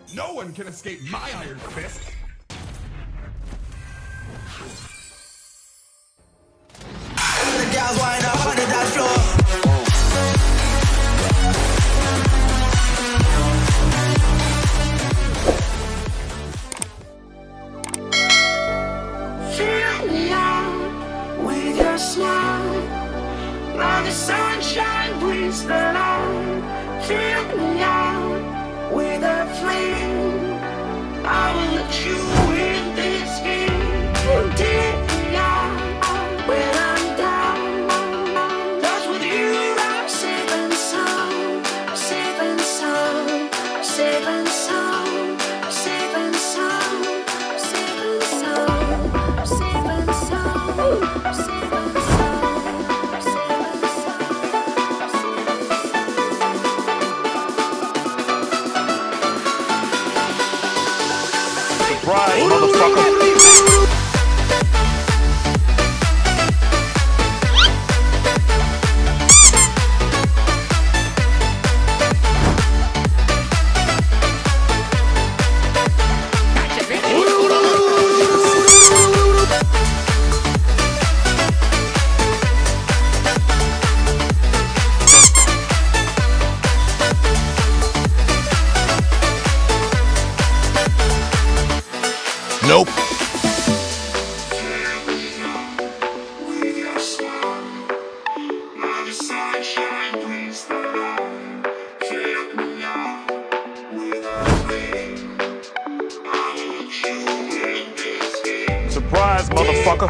No one can escape my iron fist! The girls wind up on the dance floor. Fill me out with your smile. Now the sunshine brings the light. Fill me out with a flame. I will let you win this game. Take me out when I'm down. 'Cause with you I'm safe and sound. Safe and sound. Safe and sound. Safe and sound. Safe and sound. Safe and sound. Safe and sound. Safe and sound. Surprise, motherfucker. Nope. Surprise, motherfucker.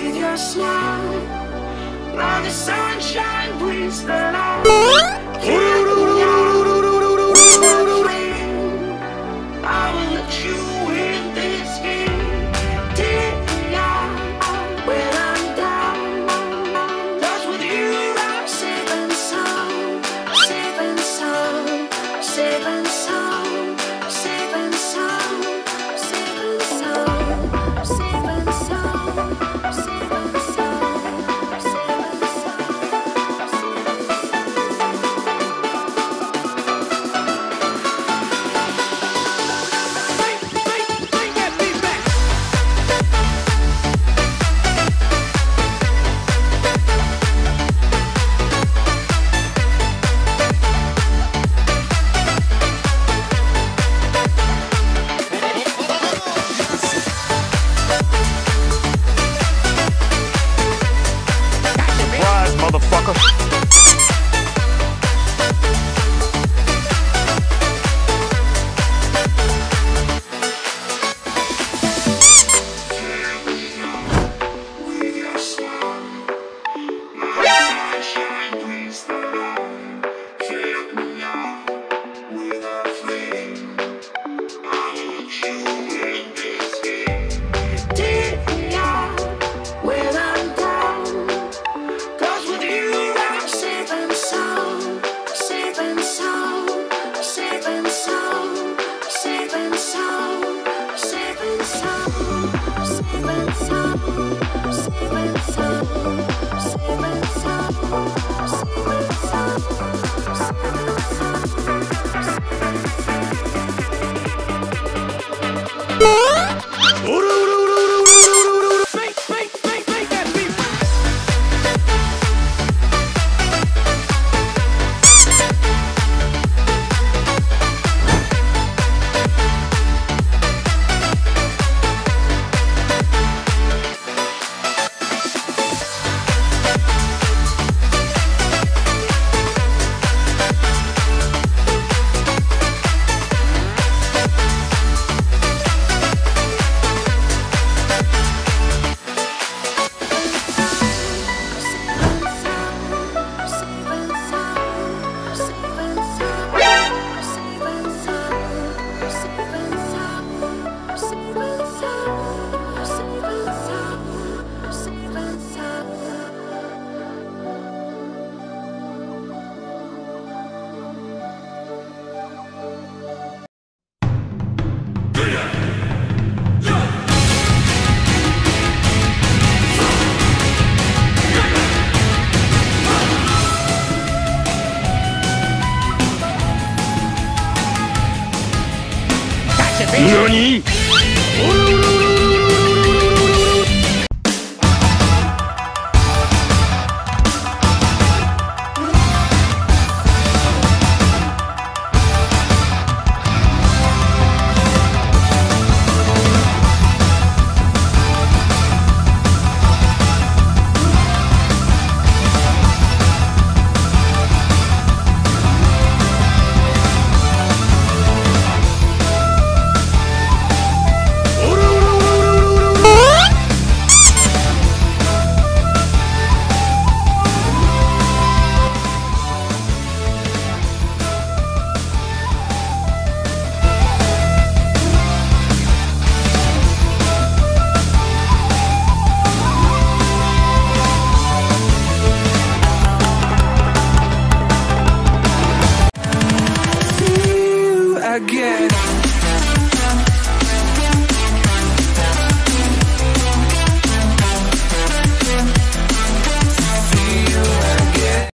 Smile. Now the sunshine brings the light.